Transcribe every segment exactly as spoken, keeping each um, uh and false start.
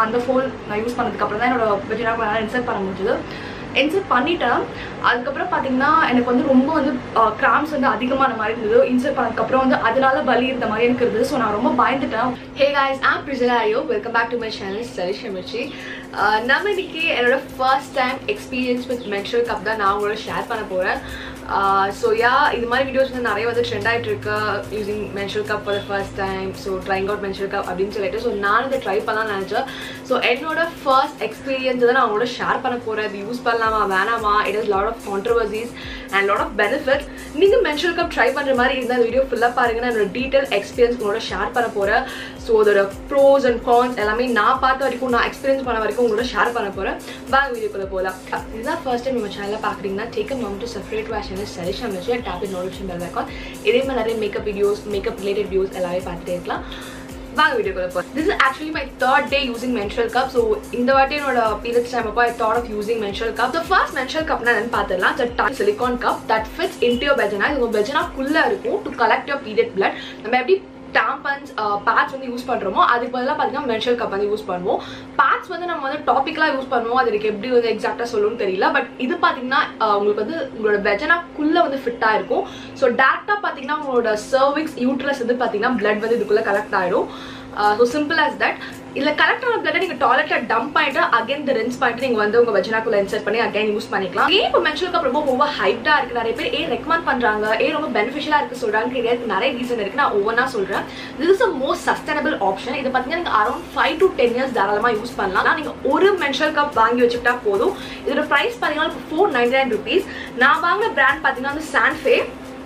அந்த ஃபோல் நான் யூஸ் பண்ணதுக்கப்புறம் தான் என்னோட வெஜினாக்குள்ள என்னால் இன்சர்ட் பண்ண முடிஞ்சது. இன்சர்ட் பண்ணிட்டேன். அதுக்கப்புறம் பார்த்தீங்கன்னா எனக்கு வந்து ரொம்ப வந்து கிராம்ஸ் வந்து அதிகமான மாதிரி இருந்தது. இன்சர்ட் பண்ணதுக்கப்புறம் வந்து அதனால வலி இருந்த மாதிரி எனக்கு இருந்தது. ஸோ நான் ரொம்ப பயந்துட்டேன். Hey guys, I'm Priscilla Ayo. Welcome back to my channel, Salisha Mirchi. நம்ம இன்னைக்கு என்னோட first time experience with menstrual cup தான் நான் உங்களோட ஷேர் பண்ண போகிறேன். ஸோ யா இது மாதிரி வீடியோஸ் வந்து நிறைய வந்து ட்ரெண்ட் ஆகிட்டு இருக்கு, using menstrual cup for the first time, so trying out menstrual cup அப்படின்னு சொல்லிட்டு. ஸோ நான் இதை ட்ரை பண்ணலாம்னு நினச்சேன். ஸோ என்னோட ஃபர்ஸ்ட் எக்ஸ்பீரியன்ஸ் தான் நான் உங்களோட ஷேர் பண்ண போகிறேன். இது யூஸ் பண்ணலாமா வேணாமா, it is lot of controversies and lot of benefits. நீங்கள் மென்ஸ்ட்ரல் கப் ட்ரை பண்ணுற மாதிரி இருந்தால் இந்த வீடியோ ஃபுல்லாக பாருங்க. நான் என்னோட டீட்டெயில் எக்ஸ்பீரியன்ஸ் உங்களோட ஷேர் பண்ண போகிறேன். ஸோ அதோட ப்ரோஸ் அண்ட் கான்ஸ் எல்லாமே நான் பார்த்த வரைக்கும், நான் எக்ஸ்பீரியன்ஸ் பண்ண வரைக்கும் உங்களோட ஷேர் பண்ண போகிறேன். வாங்க வீடியோக்குள்ள போகலாம். இதுதான் ஃபர்ஸ்ட் டைம் நம்ம சேனலில் பார்க்குறீங்கன்னா take a mum to subscribe to channel Salisha Mirchi and tap the notification bell icon. இதே மாதிரி நிறைய makeup videos, makeup related videos எல்லாமே பார்த்துட்டே இருக்கலாம். வாங்க வீடியோக்குள்ள போகலாம். This is actually my third day using menstrual cup. So இந்த வாட்டி என்னோட பீரியட்ஸ் டைம் அப்போ I thought of using menstrual cup. The first menstrual cup நான் என்னன்னு பார்த்துடலாம். It's a tiny silicone cup that fits into your vagina. இது உங்க வெஜினாக்குள்ள இருக்கும் to collect your period blood. நம்ம எப்படி tampons pads வந்து யூஸ் பண்றோமோ அதுக்கு பதிலா பாத்தீங்கன்னா menstrual cup வந்து யூஸ் பண்ணுவோம். pads வந்து நம்ம வந்து டாபிக்கலா யூஸ் பண்ணுவோம். அதுக்கு எப்படி வந்து எக்ஸாக்ட்டா சொல்லணும்னு தெரியல. பட் இது பாத்தீங்கன்னா உங்களுக்கு வந்து உங்களோட வெஜினாக்குள்ள வந்து ஃபிட்டா இருக்கும். ஸோ டேரக்டா பாத்தீங்கன்னா உங்களோட சர்விக்ஸ் யூட்ரஸ் வந்து பாத்தீங்கன்னா பிளட் வந்து இதுக்குள்ள கலெக்ட் ஆயிடும். So simple as that. இதுல கலெக்ட் ஆன பிளட் நீங்க டாய்லெட்ல டம்ப் பண்ணிட்டு அகைன் த ரின்ஸ் பண்ணிட்டு நீங்க வந்து உங்க வெஜினாக்குள்ள இன்சர்ட் பண்ணி அகைன் யூஸ் பண்ணிக்கலாம். ஏன் இப்போ மென்ஸ்ட்ரல் கப் ரொம்ப ரொம்ப ஹைப்டா இருக்கு, நிறைய பேர் ஏன் ரெக்கமெண்ட் பண்றாங்க, ஏன் ரொம்ப பெனிஃபிஷியலா இருக்கு சொல்றாங்க கிடையாது, நிறைய ரீசன் இருக்கு. நான் ஒவ்வொன்றா சொல்றேன். This is a most sustainable option. இது பாத்தீங்கன்னா நீங்க around five to ten years தாராளமா யூஸ் பண்ணலாம். நீங்க ஒரு மென்ஸ்ட்ரல் கப் வாங்கி வச்சுக்கிட்டா போதும். இதோட பிரைஸ் பாத்தீங்கன்னா ஃபோர் நைன்டி நைன் ருபீஸ். நான் வாங்கின பிராண்ட் பாத்தீங்கன்னா வந்து சான்ஃபே.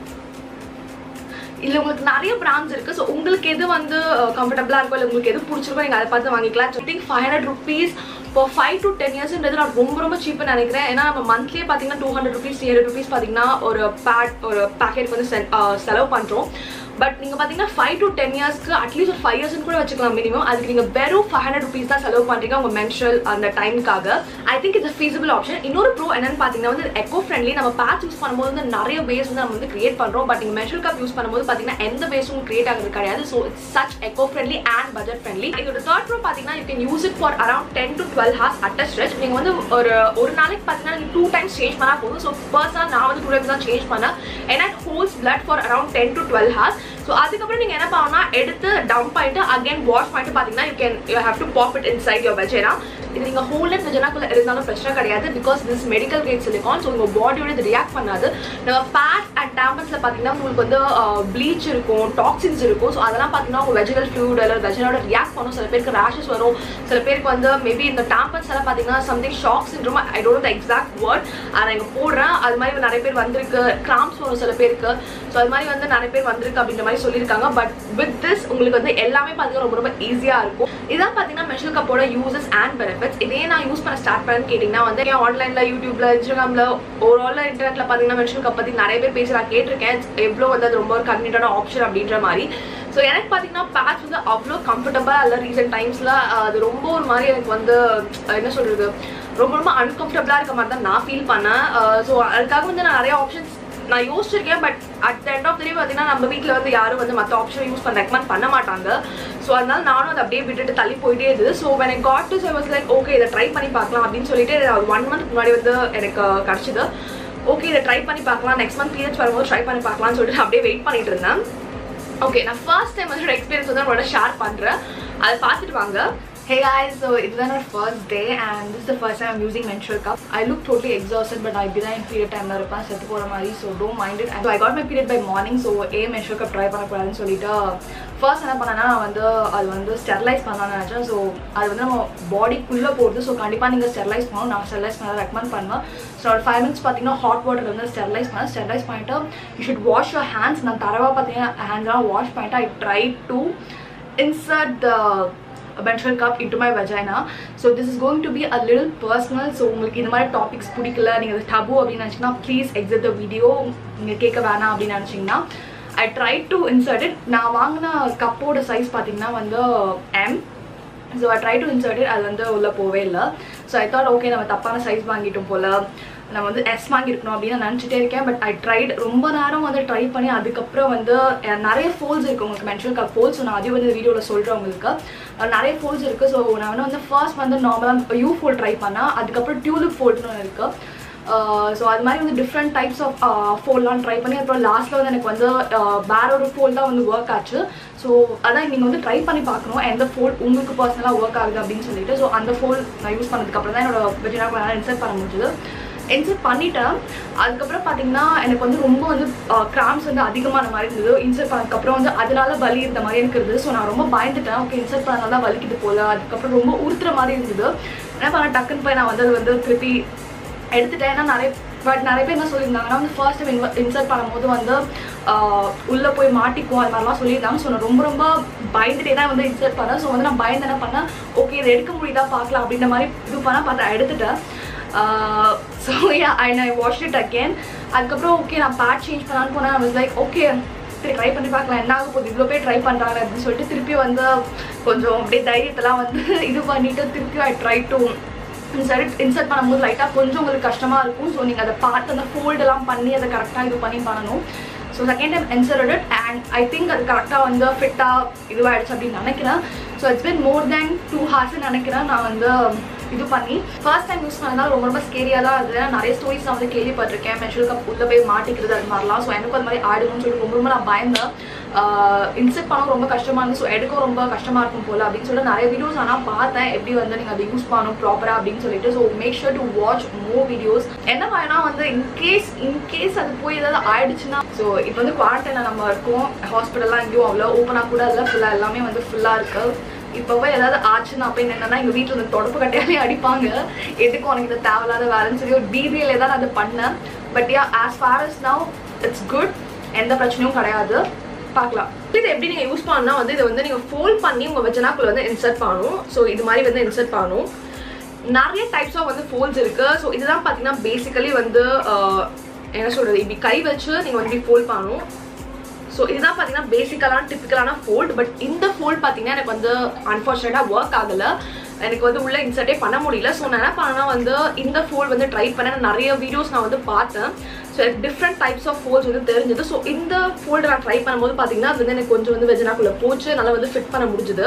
இல்லை உங்களுக்கு நிறைய பிராண்ட்ஸ் இருக்குது. ஸோ உங்களுக்கு எது வந்து கம்ஃபர்டபுளாக இருக்கும், இல்லை உங்களுக்கு எது பிடிச்சிருக்கோ நீங்கள் அதை பார்த்து வாங்கிக்கலாம். திங்க் ஃபைவ் ஹண்ட்ரட் ருபீஸ் இப்போ ஃபைவ் டு டென் இயர்ஸ்ன்றது நான் ரொம்ப ரொம்ப சீப்பாக நினைக்கிறேன். ஏன்னா நம்ம மந்த்லியே பார்த்தீங்கன்னா two hundred rupees three hundred rupees பார்த்தீங்கன்னா ஒரு பேட் ஒரு பேக்கெட் வந்து செலவு பண்ணுறோம். பட் நீங்கள் பார்த்தீங்கன்னா ஃபைவ் டு டென் இயர்ஸ்க்கு அட்லீஸ்ட் ஒரு ஃபைவ் இயர்ஸ்னு கூட வச்சுக்கலாம் மினிமம். அதுக்கு நீங்கள் வெறும் ஃபைவ் ஹண்ட்ரட் ருபீஸ் தான் செலவு பண்ணுறீங்க உங்கள் மென்ஸ்ட்ரல் அந்த டைமுக்காக. I think it's feasible option. இன்னொரு ப்ரோ என்னன்னு பார்த்தீங்கன்னா வந்து எக்கோ ஃப்ரெண்ட்லி. நம்ம பேட்ச் யூஸ் பண்ணும்போது வந்து நிறைய வேஸ்ட் வந்து நம்ம வந்து கிரியேட் பண்ணுறோம். பட் நீங்கள் மென்ஸ்ட்ரல் கப் யூஸ் பண்ணும்போது பார்த்தீங்கன்னா எந்த வேஸ்ட்டும் கிரியேட் ஆகிறது கிடையாது. So it's such eco friendly and budget friendly. இதோட தேர்ட் ப்ரோ பார்த்தீங்கன்னா you can use it for around ten to twelve hours at a stretch. நீங்கள் வந்து ஒரு ஒரு நாளைக்கு பார்த்தீங்கன்னா நீங்கள் டூ டைம்ஸ் சேஞ்ச் பண்ணால் போதும். ஸோ பர்சனல் நான் வந்து டூ டைம்ஸ் தான் சேஞ்ச் பண்ணேன். ஏன்னா it holds blood for around ten to twelve hours. So அதுக்கப்புறம் நீங்கள் என்ன பண்ணணும்னா எடுத்து டம்ப் பண்ணிட்டு அகைன் வாஷ் பண்ணிட்டு பார்த்தீங்கன்னா you can you have to pop it inside your vagina. இது நீங்கள் ஹோல் அண்ட் வெஜினாக்குள்ள இருந்தாலும் பிரச்சனை கிடையாது. Because this medical grade silicone. So உங்கள் பாடியோட இது ரியாக்ட் பண்ணாது. நம்ம பேட் அண்ட் டேம்பன்ஸில் பார்த்தீங்கன்னா உங்களுக்கு வந்து ப்ளீச் இருக்கும், டாக்ஸின்ஸ் இருக்கும். ஸோ அதெல்லாம் பார்த்தீங்கன்னா உங்கள் வெஜினல் ஃப்ளூயிட் அல்லது வெஜினோட ரியாக்ட் பண்ணும். சில பேருக்கு ரேஷஸ் வரும், சில பேருக்கு வந்து மேபி இந்த டேம்பன்ஸ் எல்லாம் பார்த்தீங்கன்னா something shock syndrome, I don't know the exact word, அதை இங்கே போடுறேன். அது மாதிரி நிறைய பேர் வந்திருக்கு, கிராம்ஸ் வரும் சில பேருக்கு. ஸோ அது மாதிரி வந்து நிறைய பேர் வந்திருக்கு அப்படின்ற மாதிரி சொல்லியிருக்காங்க. பட் வித் திஸ் உங்களுக்கு வந்து எல்லாமே பார்த்தீங்கன்னா ரொம்ப ரொம்ப ஈஸியாக இருக்கும். இதான் பார்த்தீங்கன்னா மென்ஸ்ட்ரல் கப்போட யூசஸ் அண்ட் பெனிஃபிட்ஸ். இதே நான் யூஸ் பண்ண ஸ்டார்ட் பண்ணேன்னு கேட்டிங்கன்னா வந்து ஏன் ஆன்லைனில் யூடியூப்ல இன்ஸ்டாகிராமில் ஓவரால் இன்டர்நெட்டில் பார்த்தீங்கன்னா மென்ஸ்ட்ரல் கப் பற்றி நிறைய பேர் பேசி நான் கேட்டிருக்கேன் எவ்வளோ வந்து அது ரொம்ப ஒரு கன்வீனியன்டான ஆப்ஷன் அப்படின்ற மாதிரி. ஸோ எனக்கு பார்த்தீங்கன்னா பேட்ச் வந்து அவ்வளோ கம்ஃபர்டபுளாக இல்லை. ரீசெண்ட் டைம்ஸில் அது ரொம்ப ஒரு மாதிரி எனக்கு வந்து என்ன சொல்கிறது ரொம்ப ரொம்ப அன்கம்ஃபர்டபுளாக இருக்க மாதிரி தான் நான் ஃபீல் பண்ணேன். ஸோ அதுக்காக வந்து நான் நிறைய ஆப்ஷன்ஸ் நான் யோசிச்சிருக்கேன். But at the end of the day பார்த்தீங்கன்னா நம்ம வீட்டில் வந்து யாரும் வந்து மற்ற ஆப்ஷன் யூஸ் பண்ண ரெக்கமெண்ட் பண்ண மாட்டாங்க. ஸோ அதனால நானும் அதை அப்படியே விட்டுட்டு தள்ளி போயிட்டே இருந்தது. So when I got to I was like okay இதை ட்ரை பண்ணி பார்க்கலாம் அப்படின்னு சொல்லிட்டு ஒன் மந்த் முன்னாடி வந்து எனக்கு கிடச்சிது. ஓகே இதை ட்ரை பண்ணி பார்க்கலாம், நெக்ஸ்ட் மந்த் பீரியட்ஸ் வரும்போது ட்ரை பண்ணி பார்க்கலாம்னு சொல்லிட்டு அப்படியே வெயிட் பண்ணிட்டு இருந்தேன். ஓகே நான் ஃபர்ஸ்ட் டைம் வந்து எக்ஸ்பீரியன்ஸ் வந்து உங்களோட ஷேர் பண்ணுறேன், அதை பார்த்துட்டு வாங்க. Hey guys, so it's been our first day and this is the first time I'm using menstrual cup. I look totally exhausted but I did in period time la irpa settu pora mari, so don't mind it. And so I got my period by morning, so a menstrual cup try panna poradhu solita first என்ன பண்ணனா வந்து அது வந்து sterilise பண்ணலாம்னு நினைச்சேன். So அது வந்து நம்ம பாடி குள்ளே போகுது. ஸோ கண்டிப்பாக நீங்கள் ஸ்டெரிலைஸ் பண்ணணும். நான் ஸ்டெரிலைஸ் பண்ண ரெக்கமெண்ட் பண்ணுவேன். ஸோ ஒரு ஃபைவ் மினிட்ஸ் பார்த்தீங்கன்னா ஹாட் வாட்டர் வந்து ஸ்டெரிலைஸ் பண்ணேன். ஸ்டெரிலைஸ் பண்ணிவிட்டு you should wash your hands. நான் தரவாக பார்த்தீங்கன்னா ஹேண்ட்ஸ்லாம் வாஷ் பண்ணிட்டு I try to insert the menstrual cup into my vagina. So this is going to be a little personal. So உங்களுக்கு இந்த மாதிரி டாபிக்ஸ் பிடிக்கல, நீங்கள் அது டபு அப்படின்னு நினச்சிங்கன்னா ப்ளீஸ் எக்ஸிட் த வீடியோ. நீங்கள் கேட்க வேணாம் அப்படின்னு நினச்சிங்கன்னா I tried to insert it. நான் வாங்கின கப்போட சைஸ் பார்த்தீங்கன்னா வந்து M. So I tried to insert it. அது வந்து உள்ளே போவே இல்லை. ஸோ ஐ தாட் ஓகே நம்ம தப்பான சைஸ் வாங்கிட்டோம் போல். நான் வந்து எஸ் வாங்கியிருக்கணும் அப்படின்னு நான் நினச்சிட்டே இருக்கேன். பட் ஐ ட்ரைட் ரொம்ப நேரம் வந்து ட்ரை பண்ணி அதுக்கப்புறம் வந்து நிறைய ஃபோல்ஸ் இருக்குது உங்களுக்கு மென்ஷன் கப் ஃபோல்ஸ். ஸோ நான் அதையும் வந்து வீடியோவில் சொல்கிறேன் உங்களுக்கு நிறைய ஃபோல்ஸ் இருக்குது. ஸோ நான் வந்து ஃபர்ஸ்ட் வந்து நார்மலாக யூ ஃபோல்ட் ட்ரை பண்ணேன். அதுக்கப்புறம் டியூலிப் ஃபோல்ட்னு ஒன்று இருக்குது. ஸோ அது மாதிரி வந்து டிஃப்ரெண்ட் டைப்ஸ் ஆஃப் ஃபோல்ட்லாம் ட்ரை பண்ணி அப்புறம் லாஸ்ட்டில் வந்து எனக்கு வந்து வேற ஒரு ஃபோல்ட் தான் வந்து ஒர்க் ஆச்சு. ஸோ அதான் நீங்கள் வந்து ட்ரை பண்ணி பார்க்கணும் எந்த ஃபோல்ட் உங்களுக்கு பர்சனலாக ஒர்க் ஆகுது அப்படின்னு சொல்லிட்டு. ஸோ அந்த ஃபோல்ட் நான் யூஸ் பண்ணதுக்கப்புறம் தான் என்னோட வெஜினா இன்சர்ட் பண்ண முடிஞ்சது. இன்சர்ட் பண்ணிட்டேன். அதுக்கப்புறம் பார்த்தீங்கன்னா எனக்கு வந்து ரொம்ப வந்து கிராம்ஸ் வந்து அதிகமான மாதிரி இருந்தது. இன்சர்ட் பண்ணதுக்கப்புறம் வந்து அதனால வலி இருந்த மாதிரி எனக்கு இருந்தது. ஸோ நான் ரொம்ப பயந்துட்டேன். ஓகே இன்சர்ட் பண்ணனால தான் வலிக்குது போல. அதுக்கப்புறம் ரொம்ப உறுத்துற மாதிரி இருந்தது. என்ன பண்ண டக்குன்னு போய் நான் வந்து அது வந்து திருப்பி எடுத்துட்டேன். ஏன்னா நிறைய பட் நிறைய பேர் என்ன சொல்லியிருந்தாங்கன்னா வந்து ஃபர்ஸ்ட் டைம் இன்சர்ட் பண்ணும்போது வந்து உள்ளே போய் மாட்டிக்கும் அது மாதிரிலாம் சொல்லியிருந்தாங்க. ஸோ நான் ரொம்ப ரொம்ப பயந்துட்டே தான் வந்து இன்சர்ட் பண்ணேன். ஸோ வந்து நான் பயந்து என்ன பண்ணேன், ஓகே இதை எடுக்க முடியுதா பார்க்கலாம் அப்படின்ற மாதிரி இது பண்ணால் பார்த்தா எடுத்துட்டேன். So I wash it again. அதுக்கப்புறம் ஓகே நான் பேட் சேஞ்ச் பண்ணான்னு போனேன். ஐ வாஸ் லைக் ஓகே சரி ட்ரை பண்ணி பார்க்கலாம் என்ன ஆக போகுது, இவ்வளோ பேர் ட்ரை பண்ணுறாங்க அப்படின்னு சொல்லிட்டு திருப்பி வந்து கொஞ்சம் அப்படியே தைரியத்தெல்லாம் வந்து இது பண்ணிவிட்டு திருப்பி I try to insert insert பண்ணும்போது லைட்டாக கொஞ்சம் உங்களுக்கு கஷ்டமாக இருக்கும். ஸோ நீங்கள் அதை பார்த்து அந்த ஃபோல்டெல்லாம் பண்ணி அதை கரெக்டாக இது பண்ணி பண்ணணும். So second time insert it and I think அது கரெக்டாக வந்து ஃபிட்டாக இதுவாகிடுச்சு அப்படின்னு நினைக்கிறேன். So it's been more than two ஹார்ஸ்ன்னு நினைக்கிறேன் நான் வந்து இது பண்ணி. ஃபர்ஸ்ட் டைம் யூஸ் பண்ணதால் ரொம்ப ரொம்ப ஸ்கேரியாக தான் இருந்தது. நிறைய ஸ்டோரிஸ் நான் வந்து கேள்விப்பட்டிருக்கேன் மென்ஷன் கப் உள்ளே போய் மாட்டிக்கிறது அது மாதிரிலாம். ஸோ எனக்கு அது மாதிரி ஆடுன்னு சொல்லிட்டு ரொம்ப ரொம்ப நான் பயந்தேன். இன்சர்ட் பண்ண ரொம்ப கஷ்டமாக இருந்துச்சு. ஸோ எடுக்க ரொம்ப கஷ்டமாக இருக்கும் போல் அப்படின்னு சொல்லிட்டு நிறைய வீடியோஸ் ஆனால் பார்த்தேன் எப்படி வந்து நீங்கள் அதை யூஸ் பண்ணணும் ப்ராப்பராக அப்படின்னு சொல்லிட்டு. So make sure to watch more videos. என்ன வேணா வந்து இன்கேஸ் இன்கேஸ் அது போய் ஏதாவது ஆயிடுச்சுன்னா ஸோ இப்போ வந்து குவாரண்டைனில் நம்ம இருக்கோம். ஹாஸ்பிட்டல்லாம் எங்கேயும் அவ்வளோ ஓப்பனாக கூட இல்லை, ஃபுல்லாக எல்லாமே வந்து ஃபுல்லாக இருக்குது. இப்போவே ஏதாவது ஆச்சுன்னா அப்போ என்னன்னா எங்கள் வீட்டில் வந்து தொடப்பு கட்டையாலே அடிப்பாங்க. எதுக்கும் உனக்கு இது தேவையில்லாத வேலைன்னு சொல்லி ஒரு பீதியிலே தான் நான் அதை பண்ணேன். But yeah as far as now it's good, எந்த பிரச்சனையும் கிடையாது. பார்க்கலாம் இது எப்படி நீங்கள் யூஸ் பண்ணா வந்து இதை வந்து நீங்கள் ஃபோல்ட் பண்ணி உங்கள் வெஜனாக்குள்ள வந்து இன்சர்ட் பண்ணணும். ஸோ இது மாதிரி வந்து இன்சர்ட் பண்ணணும். நிறைய டைப்ஸ் ஆஃப் வந்து ஃபோல்ட்ஸ் இருக்குது. ஸோ இதுதான் பார்த்தீங்கன்னா பேசிக்கலி வந்து என்ன சொல்கிறது, இப்படி கை வச்சு நீங்கள் வந்து இப்படி ஃபோல்ட் பண்ணணும். ஸோ இதுதான் பார்த்தீங்கன்னா பேசிக்கலான டிப்பிக்கலான ஃபோல்ட். பட் இந்த ஃபோல்ட் பார்த்தீங்கன்னா எனக்கு வந்து அன்ஃபார்ச்சுனேட்டாக ஒர்க் ஆகலை. எனக்கு வந்து உள்ளே இன்சர்ட்டே பண்ண முடியல. ஸோ நான் என்ன பண்ணேன்னா வந்து இந்த ஃபோல்ட் வந்து ட்ரை பண்ணேன். நிறைய வீடியோஸ் நான் வந்து பார்த்தேன். ஸோ எனக்கு டிஃப்ரெண்ட் டைப்ஸ் ஆஃப் ஃபோல்ட்ஸ் வந்து தெரிஞ்சது. ஸோ இந்த ஃபோல்டு நான் ட்ரை பண்ணும்போது பார்த்தீங்கன்னா அது வந்து எனக்கு கொஞ்சம் வந்து வெஜனாக்குள்ளே போச்சு, நல்லா வந்து ஃபிட் பண்ண முடிஞ்சுது.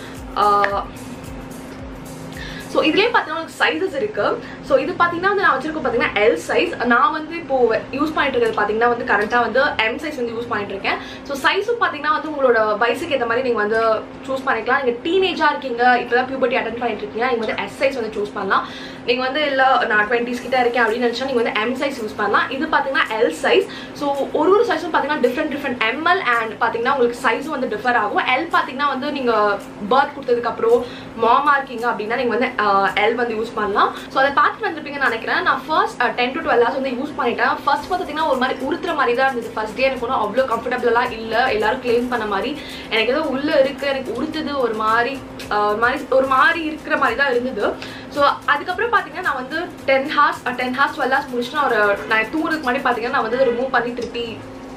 ஸோ இதுலேயே பார்த்தீங்கன்னா சைஸஸ் இருக்குது. ஸோ இது பார்த்தீங்கன்னா வந்து நான் வச்சிருக்கேன் பார்த்தீங்கன்னா எல் சைஸ். நான் வந்து இப்போது யூஸ் பண்ணிட்டு இருக்கிறது பார்த்தீங்கன்னா வந்து கரெக்டாக வந்து எம் சைஸ் வந்து யூஸ் பண்ணிட்டு இருக்கேன். ஸோ சைஸும் பார்த்தீங்கன்னா வந்து உங்களோட வயசுக்கு ஏற்ற மாதிரி நீங்கள் வந்து சூஸ் பண்ணிக்கலாம். நீங்கள் டீனேஜாக இருக்கீங்க, இப்போ தான் பியூபர்ட்டி அட்டென்ட் பண்ணிட்டு இருக்கீங்க, நீங்கள் வந்து எஸ் சைஸ் வந்து சூஸ் பண்ணலாம். நீங்கள் வந்து இல்லை நான் டுவெண்ட்டிஸ் கிட்ட இருக்கேன் அப்படின்னு நினச்சா நீங்கள் வந்து எம் சைஸ் யூஸ் பண்ணலாம். இது பார்த்தீங்கன்னா எல் சைஸ். ஸோ ஒரு ஒரு சைஸும் பார்த்தீங்கன்னா டிஃப்ரெண்ட் டிஃப்ரெண்ட் எம்எல் அண்ட் பார்த்தீங்கன்னா உங்களுக்கு சைஸும் வந்து டிஃபர் ஆகும். எல் பார்த்தீங்கன்னா வந்து நீங்கள் பர்த் கொடுத்ததுக்கப்புறம் மாமா இருக்கீங்க அப்படின்னா நீங்கள் வந்து எல் வந்து யூஸ் பண்ணலாம். ஸோ அதை பார்த்துட்டு வந்துருப்பீங்கன்னு நினைக்கிறேன். நான் first ten to twelve hours வந்து யூஸ் பண்ணிட்டேன். ஃபர்ஸ்ட் பார்த்தீங்கன்னா ஒரு மாதிரி உறுத்துற மாதிரி தான் இருந்தது. ஃபர்ஸ்ட் டே எனக்கு ஒன்றும் அவ்வளோ கம்ஃபர்டபுளாக இல்லை. எல்லாரும் கிளைம் பண்ண மாதிரி எனக்கு ஏதோ உள்ளே இருக்குது, எனக்கு உறுத்துது, ஒரு மாதிரி ஒரு மாதிரி ஒரு மாதிரி இருக்கிற மாதிரி தான் இருந்தது. ஸோ அதுக்கப்புறம் பார்த்தீங்கன்னா நான் வந்து ten hours ten hours twelve hours முடிச்சுட்டு நான் ஒரு நான் தூங்குறதுக்கு முன்னாடி பார்த்தீங்கன்னா நான் வந்து ரிமூவ் பண்ணி திருப்பி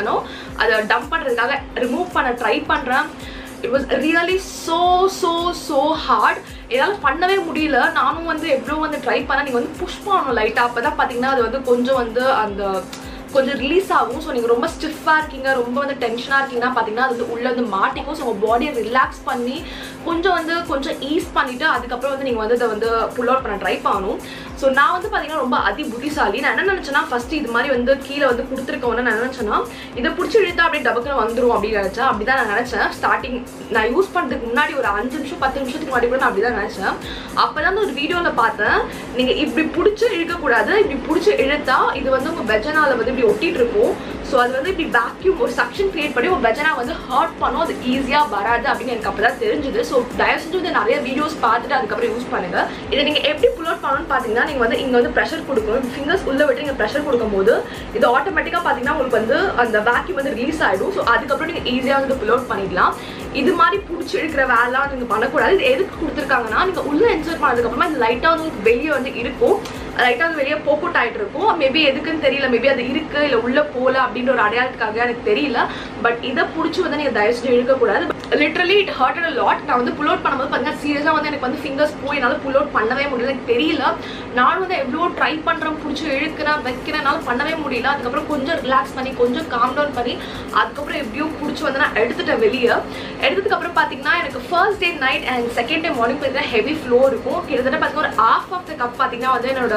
அதை டம்ப் பண்ணுறதுக்காக ரிமூவ் பண்ண ட்ரை பண்ணுறேன். It was really so so so hard. என்னால் பண்ணவே முடியல. நானும் வந்து எவ்வளோ வந்து ட்ரை பண்ணேன். நீங்கள் வந்து புஷ் பண்ணணும் லைட்டாக, அப்போ தான் பார்த்தீங்கன்னா அது வந்து கொஞ்சம் வந்து அந்த கொஞ்சம் ரிலீஸ் ஆகும். ஸோ நீங்கள் ரொம்ப ஸ்டிஃபாக இருக்கீங்க, ரொம்ப வந்து டென்ஷனாக இருக்கீங்கன்னா பார்த்தீங்கன்னா அது வந்து உள்ளே வந்து மாட்டிக்கும். ஸோ உங்கள் பாடியை ரிலாக்ஸ் பண்ணி கொஞ்சம் வந்து கொஞ்சம் ஈஸ் பண்ணிவிட்டு அதுக்கப்புறம் வந்து நீங்கள் வந்து அதை வந்து புல் அவுட் பண்ண ட்ரை பண்ணணும். ஸோ நான் வந்து பார்த்தீங்கன்னா ரொம்ப அதி புத்திசாலி. நான் என்ன நினச்சேன்னா ஃபஸ்ட்டு இது மாதிரி வந்து கீழே வந்து கொடுத்துருக்கோன்னு நான் நினச்சேன்னா இதை பிடிச்சி இழுத்தா அப்படியே டபக்குன்னு வந்துடும் அப்படின்னு நினச்சேன். அப்படி தான் நான் நினச்சேன். ஸ்டார்டிங் நான் யூஸ் பண்ணுறதுக்கு முன்னாடி ஒரு அஞ்சு நிமிஷம் பத்து நிமிஷத்துக்கு முன்னாடி கூட நான் அப்படி தான் நினச்சேன். அப்போ தான் ஒரு வீடியோவில் பார்த்தேன், நீங்கள் இப்படி பிடிச்சி இழுக்கக்கூடாது, இப்படி பிடிச்சி இழுத்தா இது வந்து உங்கள் வெஜனால வந்து இப்படி ஒட்டிட்டு இருக்கும். ஸோ அது வந்து இப்படி வேக்யூம் ஒரு சக்ஷன் கிரியேட் பண்ணி உங்கள் வெஜனா வந்து ஹர்ட் பண்ணும், அது ஈஸியாக வராது அப்படின்னு எனக்கு அப்போ தான் தெரிஞ்சுது. ஸோ தயவு செஞ்சு வந்து நிறைய வீடியோஸ் பார்த்துட்டு அதுக்கப்புறம் யூஸ் பண்ணுங்க. இதை நீங்கள் எப்படி புல் அவுட் பண்ணணும்னு பார்த்தீங்கன்னா நீங்கள் வந்து இங்கே வந்து ப்ரெஷர் கொடுக்கணும். ஃபிங்கர்ஸ் உள்ளே விட்டு நீங்கள் ப்ரெஷர் கொடுக்கும்போது இது ஆட்டோமேட்டிக்காக பார்த்தீங்கன்னா உங்களுக்கு வந்து அந்த வேக்யூம் வந்து ரிலீஸ் ஆகிடும். ஸோ அதுக்கப்புறம் நீங்கள் ஈஸியாக வந்து புல் அவுட் பண்ணிடலாம். இது மாதிரி பிடிச்சி எடுக்கிற வேலைலாம் நீங்கள் பண்ணக்கூடாது. இது எதுக்கு கொடுத்துருக்காங்கன்னா நீங்கள் உள்ளே இன்சர்ட் பண்ணதுக்கப்புறமா இது லைட்டாக வந்து வெளியே வந்து இருக்கும். லைட்டாக வந்து வெளியே போக்குட் ஆகிட்டு இருக்கும். மேபி எதுக்குன்னு தெரியல, மேபி அது இருக்குது இல்லை உள்ளே போகல அப்படின்ற ஒரு அடையாளத்துக்காக எனக்கு தெரியல. பட் இதை பிடிச்சி வந்து நீங்கள் தயவு செஞ்சு இழுக்கக்கூடாது. Literally it hurted a lot. நான் வந்து புல் அவுட் பண்ணும்போது பார்த்தீங்கன்னா சீரியஸாக வந்து எனக்கு வந்து ஃபிங்கர்ஸ் போய் என்னால் புல் அவுட் பண்ணவே முடியல. எனக்கு தெரியல, நானும் வந்து எவ்வளோ ட்ரை பண்ணுறேன், பிடிச்சி இழுக்கிறேன் வைக்கிறேன், என்னால் பண்ணவே முடியல. அதுக்கப்புறம் கொஞ்சம் ரிலாக்ஸ் பண்ணி கொஞ்சம் காம் டவுன் பண்ணி அதுக்கப்புறம் எப்படியும் பிடிச்சி வந்து நான் எடுத்துட்டேன் வெளியே. எடுத்ததுக்கப்புறம் பார்த்தீங்கன்னா எனக்கு first day night and second day morning பார்த்தீங்கன்னா ஹெவி ஃப்ளோ இருக்கும். கிட்டத்தட்ட பார்த்தீங்கன்னா ஒரு ஹாஃப் ஆஃப் த கப் பார்த்தீங்கன்னா வந்து என்னோட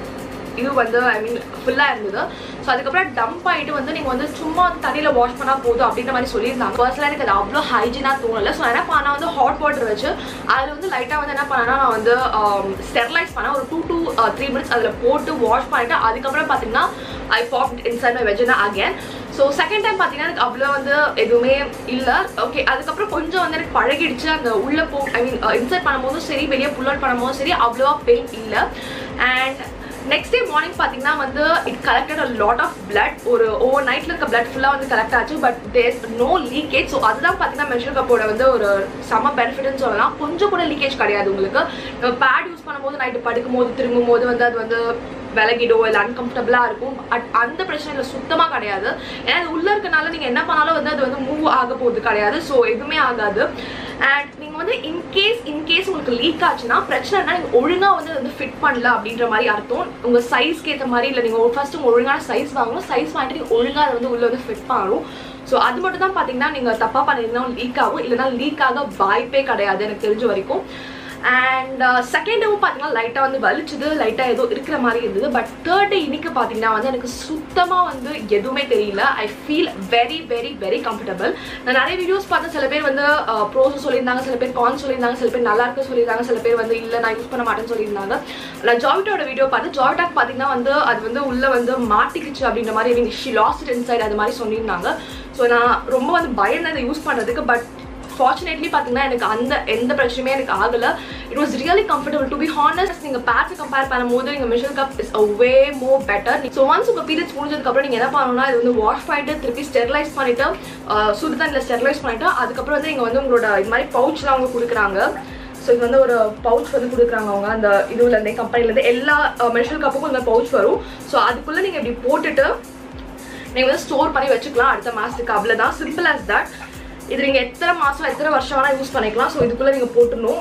இது வந்து ஐ மீன் ஃபுல்லாக இருந்தது. ஸோ அதுக்கப்புறம் டம்ப் ஆகிட்டு வந்து நீங்கள் வந்து சும்மா வந்து தண்ணியில் வாஷ் பண்ணால் போதும் அப்படின்ற மாதிரி சொல்லியிருந்தாங்க. பர்சனலாக எனக்கு அது அவ்வளோ ஹைஜீனாக தோணலை. ஸோ என்ன பண்ணால் வந்து ஹாட் வாட்டர் வச்சு அதில் வந்து லைட்டாக வந்து என்ன பண்ணேன்னா நான் வந்து ஸ்டெர்லைஸ் பண்ணேன். ஒரு டூ டூ த்ரீ மினிட்ஸ் அதில் போட்டு வாஷ் பண்ணிவிட்டு அதுக்கப்புறம் பார்த்தீங்கன்னா I popped inside my vagina again. So second time பார்த்தீங்கன்னா எனக்கு அவ்வளோ வந்து எதுவுமே இல்லை. ஓகே, அதுக்கப்புறம் கொஞ்சம் வந்து எனக்கு பழகிடுச்சு. அந்த உள்ளே போ ஐ மீன் இன்சைட் பண்ணும்போதும் சரி, வெளியே புல் அவுட் பண்ணும்போதும் சரி அவ்வளோவா பெயின் இல்லை. அண்ட் நெக்ஸ்ட் டே மார்னிங் பார்த்தீங்கன்னா வந்து it collected a lot of blood. ஒரு ஓவர் நைட்டில் இருக்க பிளட் ஃபுல்லாக வந்து கலெக்ட் ஆச்சு. But there no leakage. So அதுதான் பார்த்தீங்கன்னா மென்ஸ்ட்ரல் கப்போட வந்து ஒரு செம பெனிஃபிட்னு சொல்லலாம். கொஞ்சம் கூட லீக்கேஜ் கிடையாது உங்களுக்கு. நம்ம பேட் யூஸ் பண்ணும்போது நைட்டு படுக்கும் போது திரும்பும் போது வந்து அது வந்து விலகிடோ இல்லை அன்கம்ஃபர்டபுளாக இருக்கும். அட் அந்த பிரச்சனை இல்லை, சுத்தமாக கிடையாது. ஏன்னா அது உள்ளே இருக்கனால நீங்கள் என்ன பண்ணாலும் வந்து அது வந்து மூவ் ஆக போகிறது கிடையாது. ஸோ எதுவுமே ஆகாது. அண்ட் நீங்கள் வந்து இன்கேஸ் இன்கேஸ் உங்களுக்கு லீக் ஆச்சுன்னா பிரச்சனைனா நீங்கள் ஒழுங்காக வந்து வந்து ஃபிட் பண்ணல அப்படின்ற மாதிரி அர்த்தம். உங்கள் சைஸ்க்கு ஏற்ற மாதிரி இல்லை, நீங்கள் ஃபர்ஸ்ட் உங்கள் ஒழுங்கான சைஸ் வாங்கணும். சைஸ் வாங்கிட்டு நீங்கள் ஒழுங்காக அதை வந்து உள்ளே வந்து ஃபிட் பண்ணணும். ஸோ அது மட்டும் தான் பார்த்தீங்கன்னா நீங்கள் தப்பாக பண்ணிங்கன்னா லீக் ஆகும். இல்லைனா லீக் ஆக வாய்ப்பே கிடையாது எனக்கு தெரிஞ்ச வரைக்கும். அண்ட் செகண்ட் டேவும் பார்த்தீங்கன்னா லைட்டாக வந்து வலிச்சுது, லைட்டாக ஏதோ இருக்கிற மாதிரி இருந்தது. பட் தேர்ட் டே இன்னைக்கு பார்த்தீங்கன்னா வந்து எனக்கு சுத்தமாக வந்து எதுவுமே தெரியல. I feel very very very comfortable. நான் நிறைய வீடியோஸ் பார்த்து சில பேர் வந்து ப்ரோஸ் சொல்லியிருந்தாங்க, சில பேர் கான் சொல்லியிருந்தாங்க, சில பேர் நல்லா இருக்கு சொல்லியிருந்தாங்க, சில பேர் வந்து இல்லை நான் யூஸ் பண்ண மாட்டேன்னு சொல்லியிருந்தாங்க. நான் ஜாவிட்டோட வீடியோ பார்த்து ஜாவிட்டாக் பார்த்தீங்கன்னா வந்து அது வந்து உள்ளே வந்து மாட்டிக்கிச்சு அப்படின்ற மாதிரி மீன் ஷி லாஸ்ட் இன்சைட் அது மாதிரி சொல்லியிருந்தாங்க. ஸோ நான் ரொம்ப வந்து பயந்தேன் இதை யூஸ் பண்ணுறதுக்கு. பட் ஃபார்ச்சுனேட்லி பார்த்தீங்கன்னா எனக்கு அந்த எந்த பிரச்சனையுமே எனக்கு ஆகலை. It was really comfortable. To be honest, நீங்கள் பேட்ஸை கம்பேர் பண்ணும்போது நீங்கள் menstrual cup is a way more better. So once உங்கள் பீரியட்ஸ் முடிஞ்சதுக்கப்புறம் நீங்கள் என்ன பண்ணணும்னா இது வந்து வாஷ் பண்ணிட்டு திருப்பி ஸ்டெர்லைஸ் பண்ணிவிட்டு சுடு தண்ணியில் ஸ்டெர்லைஸ் பண்ணிவிட்டு அதுக்கப்புறம் வந்து நீங்கள் வந்து உங்களோட இது மாதிரி பவுச்லாம் அவங்க கொடுக்குறாங்க. ஸோ இது வந்து ஒரு பவுச் வந்து கொடுக்குறாங்க அவங்க அந்த இதுலேருந்தே கம்பெனிலேருந்து எல்லா மென்ஸ்ட்ரல் கப்புக்கும் இந்த பவுச் வரும். ஸோ அதுக்குள்ளே நீங்கள் இப்படி போட்டுட்டு நீங்கள் வந்து ஸ்டோர் பண்ணி வச்சுக்கலாம் அடுத்த மாதத்துக்கு. அவ்வளோதான், சிம்பிள் ஆஸ் தட். இது நீங்கள் எத்தனை மாதம் எத்தனை வருஷம் வேணால் யூஸ் பண்ணிக்கலாம். ஸோ இதுக்குள்ளே நீங்கள் போட்டுடணும்,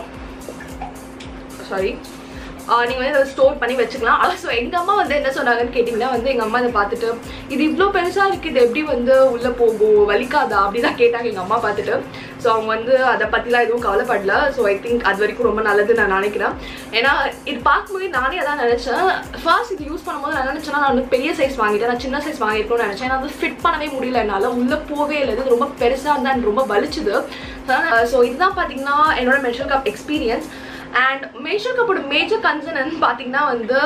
சாரி நீங்கள் வந்து இதை ஸ்டோர் பண்ணி வச்சுக்கலாம். ஸோ எங்கள் அம்மா வந்து என்ன சொன்னாங்கன்னு கேட்டிங்கன்னா வந்து எங்கள் அம்மா இதை பார்த்துட்டு இது இவ்வளோ பெருசாக இருக்குது, இது எப்படி வந்து உள்ளே போகும், வலிக்காதா அப்படி தான் கேட்டாங்க எங்கள் அம்மா பார்த்துட்டு. ஸோ அவங்க வந்து அதை பற்றிலாம் எதுவும் கவலைப்படல. ஸோ ஐ திங்க் அது வரைக்கும் ரொம்ப நல்லது நான் நினைக்கிறேன். ஏன்னா இது பார்க்கும்போது நானே அதான் நினச்சேன். ஃபர்ஸ்ட் இது யூஸ் பண்ணும்போது நான் நினச்சேன்னா நான் வந்து பெரிய சைஸ் வாங்கிட்டேன், நான் சின்ன சைஸ் வாங்கியிருக்கணும்னு நினச்சேன். நான் வந்து ஃபிட் பண்ணவே முடியல, என்னால் உள்ளே போவே இல்லை. இது ரொம்ப பெருசாக இருந்தால் எனக்கு ரொம்ப வலிச்சுது. ஸோ இதுதான் பார்த்தீங்கன்னா என்னோட menstrual cup experience. And menstrual கப்போட மேஜர் கன்சர்ன் பார்த்தீங்கன்னா வந்து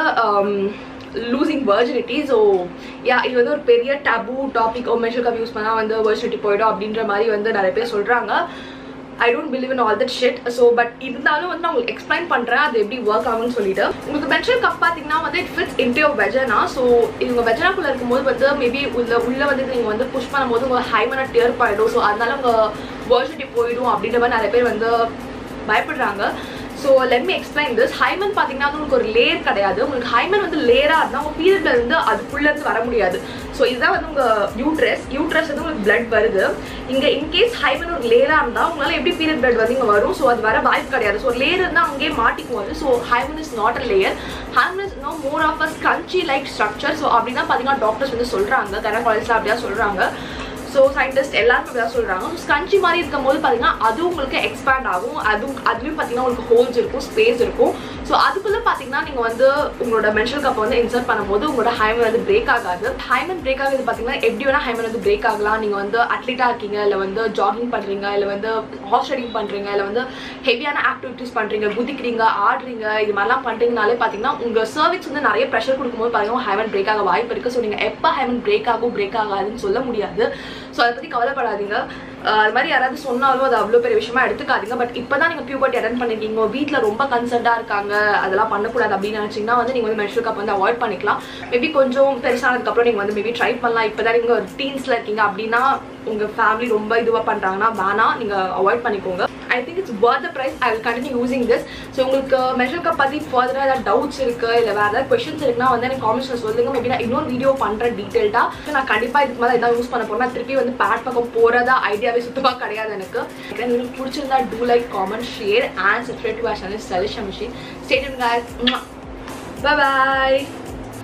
லூசிங் வர்ஜினிட்டி. ஸோ யா இது வந்து ஒரு பெரிய taboo topic. Menstrual cup use பண்ணால் வந்து வர்ஜினிட்டி போயிடும் அப்படின்ற மாதிரி வந்து நிறைய பேர் சொல்கிறாங்க. I don't believe in all that shit. So but இருந்தாலும் வந்து நான் உங்களுக்கு எக்ஸ்பிளைன் பண்ணுறேன் அது எப்படி ஒர்க் ஆகும்னு சொல்லிட்டு. உங்களுக்கு மென்ஸ்ட்ரல் கப் பார்த்தீங்கன்னா வந்து it fits into your vagina. So இவங்க வெஜனாக்குள்ளே இருக்கும்போது வந்து மேபி உள்ள உள்ளே வந்து நீங்கள் வந்து புஷ் பண்ணும்போது உங்கள் ஹைமனை டியர் பண்ணிடும். ஸோ அதனால உங்கள் வர்ஜினிட்டி போயிடும் அப்படின்ற மாதிரி நிறைய பேர் வந்து பயப்படுறாங்க. So let me explain this. Hymen பார்த்தீங்கன்னா உங்களுக்கு ஒரு லேயர் கிடையாது. உங்களுக்கு ஹைமன் வந்து லேயராக இருந்தால் உங்கள் பீரியட்ல இருந்து அதுக்குள்ளேருந்து வர முடியாது. ஸோ இதுதான் வந்து உங்கள் யூட்ரஸ். யூட்ரஸ் வந்து உங்களுக்கு பிளட் வருது. இங்கே இன்கேஸ் ஹைமன் ஒரு லேயராக இருந்தால் உங்களால் எப்படி பீரியட் பிளட் வந்து இங்கே வரும். ஸோ அது வர வாய்ப்பு கிடையாது. ஸோ லேயர் இருந்தால் அங்கேயே மாட்டிக்குவாங்க. So hymen is not a layer. Hymen is no more of a scrunchie like structure. So அப்படின்னா பார்த்தீங்கன்னா டாக்டர்ஸ் வந்து சொல்கிறாங்க, கைனகாலஜிஸ்ட் அப்படியா சொல்கிறாங்க. ஸோ சயின்டிஸ்ட் எல்லாருமே அப்படி தான் சொல்கிறாங்க. ஸோ ஸ்கன்ச்சி மாதிரி இருக்கும் போது பார்த்தீங்கன்னா அது உங்களுக்கு எக்ஸ்பேண்ட் ஆகும். அதுவும் அதுலேயும் பார்த்தீங்கன்னா உங்களுக்கு ஹோல்ஸ் இருக்கும், ஸ்பேஸ் இருக்கும். ஸோ அதுக்குள்ளே பார்த்தீங்கன்னா நீங்கள் வந்து உங்களோட மென்ஸ்ட்ரல் கப்பை வந்து இன்சர்ட் பண்ணும்போது உங்களோட ஹைமன் வந்து பிரேக் ஆகாது. ஹைமன் பிரேக் ஆகுது பார்த்தீங்கன்னா எப்படி வேணால் ஹைமன் வந்து பிரேக் ஆகலாம். நீங்கள் வந்து அத்லீட்டாக இருக்கீங்க, இல்லை வந்து ஜாகிங் பண்ணுறீங்க, இல்லை வந்து ஹார்ஸ் ரைடிங் பண்ணுறீங்க, இல்லை வந்து ஹெவியான ஆக்டிவிட்டிஸ் பண்ணுறீங்க, குதிக்கிறீங்க, ஆடுறீங்க, இது மாதிரிலாம் பண்ணுறீங்கனாலே பார்த்தீங்கன்னா உங்கள் சர்விக்ஸ் வந்து நிறைய ப்ரெஷர் கொடுக்கும்போது பார்த்தீங்கன்னா ஹைமன் பிரேக் ஆக வாய்ப்பு இருக்குது. ஸோ நீங்கள் எப்போ ஹைமன் பிரேக் ஆகும் பிரேக் ஆகாதுன்னு சொல்ல முடியாது. ஸோ அதை பற்றி கவலைப்படாதீங்க. அது மாதிரி யாராவது சொன்னாலும் அது அவ்வளோ பெரிய விஷயமா எடுத்துக்காதீங்க. பட் இப்போ தான் நீங்கள் பியூபர்ட்டி அட்டெண்ட் பண்ணிருக்கீங்க, வீட்டில் ரொம்ப கன்சர்ன்டாக இருக்காங்க, அதெல்லாம் பண்ணக்கூடாது அப்படின்னு நினச்சிங்கன்னா வந்து நீங்கள் வந்து மென்ஸ்ட்ரல் கப் வந்து அவாய்ட் பண்ணிக்கலாம். மேபி கொஞ்சம் பெருசானதுக்கப்புறம் நீங்கள் வந்து மேபி ட்ரை பண்ணலாம். இப்போ தான் நீங்கள் ஒரு டீன்ஸில் இருக்கீங்க அப்படின்னா உங்கள் ஃபேமிலி ரொம்ப இதுவாக பண்ணுறாங்கன்னா வேணாம், நீங்கள் அவாய்ட் பண்ணிக்கோங்க. I think it's worth the price. I will continue using this. So உங்களுக்கு மெஷர் கப் பற்றி ஃபர்தராக ஏதாவது டவுட்ஸ் இருக்குது இல்லை வேறு ஏதாவது கொஷின்ஸ் இருக்குன்னா வந்து எனக்கு காமெண்ட்ஸில் சொல்லுங்கள். மேபி நான் இன்னொரு வீடியோ பண்ணுறேன் டீட்டெயில்டாக. நான் கண்டிப்பாக இதுக்கு மேலே எதாவது யூஸ் பண்ண போகிறேன். நான் திருப்பி வந்து பேட் பக்கம் போகிறதா ஐடியாவே சுத்தமாக கிடையாது எனக்கு. உங்களுக்கு பிடிச்சிருந்தா do like, comment, share and subscribe to our channel stylish machine. Stay tuned guys. Bye bye.